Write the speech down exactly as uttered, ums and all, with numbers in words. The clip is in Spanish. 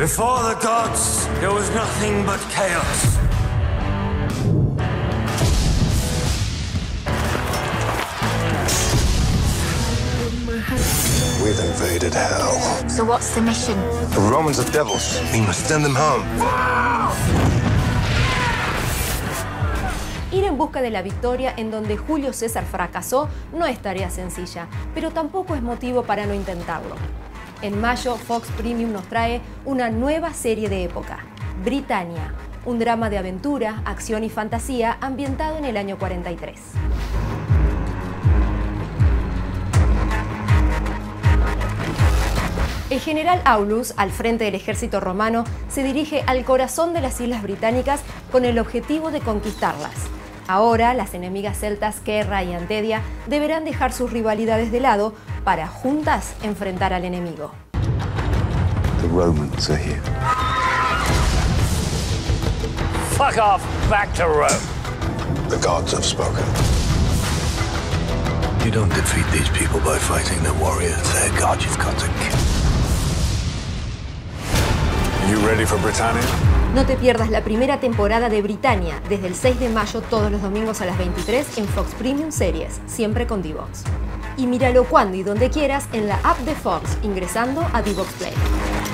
Before the gods, there was nothing but chaos. We've invaded hell. So what's the mission? The Romans are devils. We must send them home. Ir en busca de la victoria en donde Julio César fracasó no es tarea sencilla, pero tampoco es motivo para no intentarlo. En mayo, Fox Premium nos trae una nueva serie de época, Britannia, un drama de aventura, acción y fantasía ambientado en el año cuarenta y tres. El general Aulus, al frente del ejército romano, se dirige al corazón de las islas británicas con el objetivo de conquistarlas. Ahora, las enemigas celtas Querra y Antedia deberán dejar sus rivalidades de lado para juntas enfrentar al enemigo. The Romans are here. Fuck off, back to Rome. The gods have spoken. You don't defeat these people by fighting their warriors. They're God you've got to kill. You ready for Britannia? No te pierdas la primera temporada de Britannia, desde el seis de mayo todos los domingos a las veintitrés en Fox Premium Series, siempre con D-Box. Y míralo cuando y donde quieras en la app de Fox, ingresando a D-Box Play.